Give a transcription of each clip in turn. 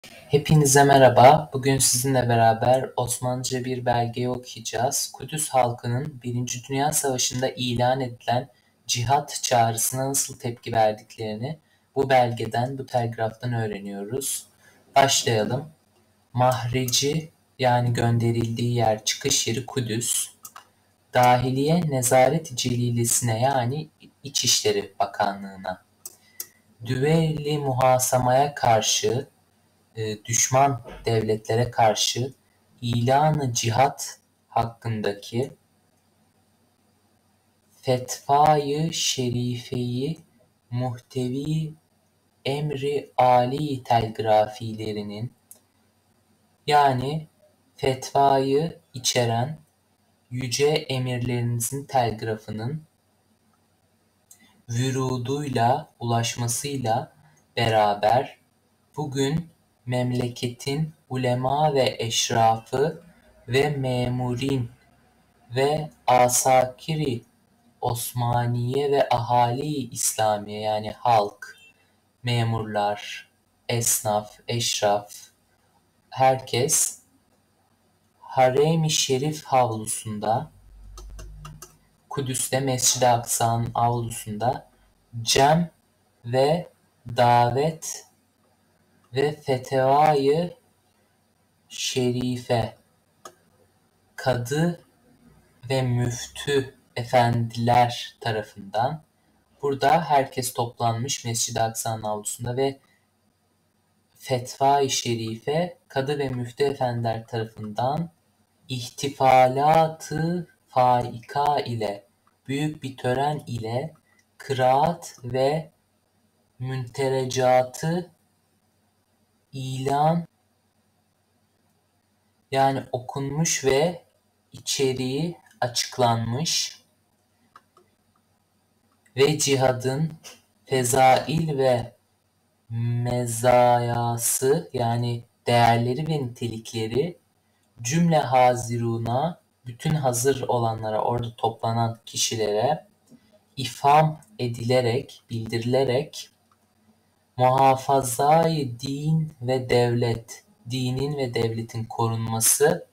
Hepinize merhaba. Bugün sizinle beraber Osmanlıca bir belgeyi okuyacağız. Kudüs halkının Birinci Dünya Savaşı'nda ilan edilen cihat çağrısına nasıl tepki verdiklerini bu belgeden, bu telgraftan öğreniyoruz. Başlayalım. Mahreci yani gönderildiği yer, çıkış yeri Kudüs. Dahiliye Nezaret-i Celilesi'ne yani İçişleri Bakanlığı'na. Düveyli muhasamaya karşı düşman devletlere karşı ilan-ı cihat hakkındaki fetvayı şerifeyi muhtevi emri âli telgrafilerinin yani fetvayı içeren yüce emirlerinizin telgrafının vüruduyla, ulaşmasıyla beraber bugün memleketin ulema ve eşrafı ve memurin ve asakiri Osmaniye ve ahali İslamiye yani halk, memurlar, esnaf, eşraf, herkes Harem-i Şerif havlusunda, Kudüs'te Mescid-i Aksa'nın avlusunda cem ve davet ve fetvayı şerife, kadı ve müftü efendiler tarafından burada herkes toplanmış Mescid-i Aksa'nın avlusunda ve fetva-i şerife, kadı ve müftü efendiler tarafından ihtifalat-ı faika ile büyük bir tören ile kıraat ve münterecatı ilan yani okunmuş ve içeriği açıklanmış ve cihadın fezail ve mezayası yani değerleri ve nitelikleri cümle haziruna bütün hazır olanlara orada toplanan kişilere ifham edilerek, bildirilerek muhafazayı din ve devlet, dinin ve devletin korunması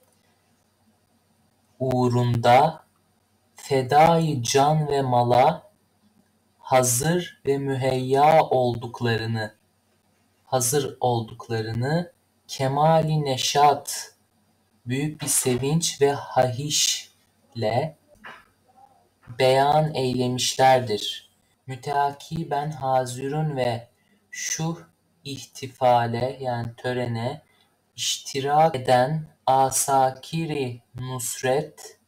uğrunda fedai can ve mala hazır ve hazır olduklarını kemali neşat, büyük bir sevinç ve hahişle beyan eylemişlerdir. Müteakiben hazirun ve şu ihtifale yani törene iştirak eden asakiri nusret,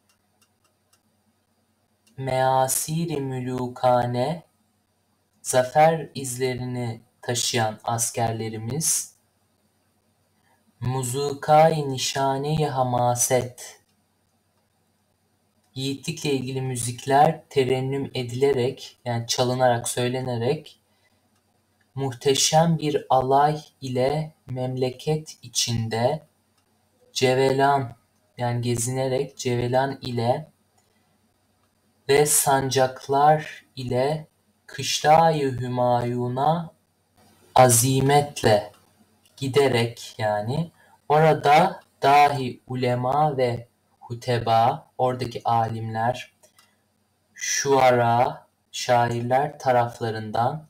measiri mülukane, zafer izlerini taşıyan askerlerimiz, muzukâ-i nişane-i hamaset, yiğitlikle ilgili müzikler terennüm edilerek yani çalınarak, söylenerek muhteşem bir alay ile memleket içinde cevelan yani gezinerek cevelan ile ve sancaklar ile Kışla-i Hümayun'a azimetle giderek yani orada dahi ulema ve huteba, oradaki alimler, şuara, şairler taraflarından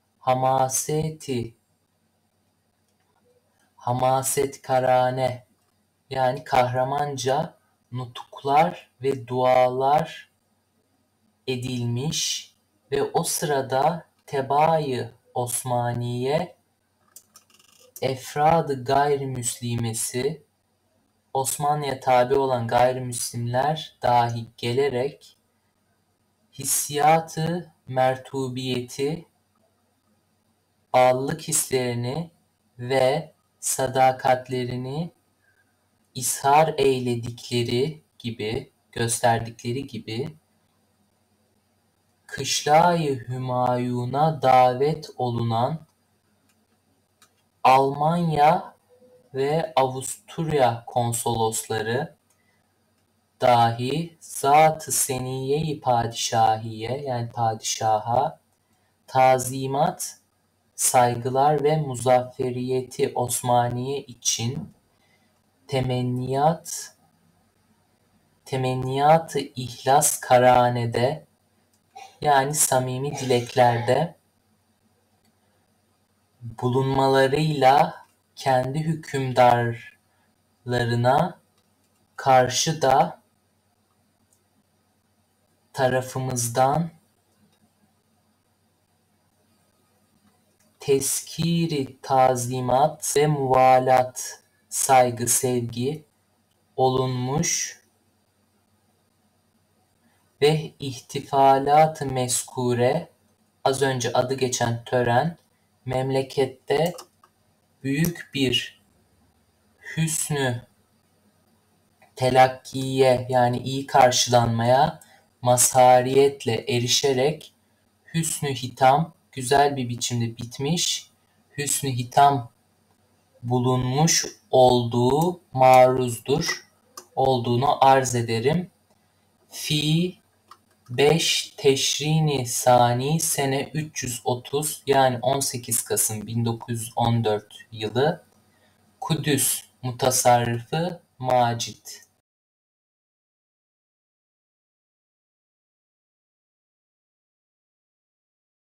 hamasetkarane yani kahramanca nutuklar ve dualar edilmiş ve o sırada Tebâ-i Osmaniye efrad-ı gayrimüslimesi Osmanlı'ya tabi olan gayrimüslimler dahi gelerek hissiyat-ı mertubiyeti, bağlılık hislerini ve sadakatlerini ishar eyledikleri gibi, gösterdikleri gibi Kışla-i Hümayun'a davet olunan Almanya ve Avusturya konsolosları dahi Zat-ı Seniyye-i Padişahiye yani padişaha tazimat saygılar ve muzafferiyeti Osmaniye için temenniyat-ı ihlas Karahane'de, yani samimi dileklerde bulunmalarıyla kendi hükümdarlarına karşı da tarafımızdan tezkir-i tazimat ve muvalat, saygı, sevgi olunmuş ve ihtifalat-ı mezkure, az önce adı geçen tören, memlekette büyük bir hüsnü telakkiye, yani iyi karşılanmaya mazhariyetle erişerek hüsnü hitam, güzel bir biçimde bitmiş, hüsnü hitam bulunmuş olduğu maruzdur, olduğunu arz ederim. Fi 5 Teşrin-i Sani sene 330, yani 18 Kasım 1914 yılı, Kudüs Mutasarrıfı Macit.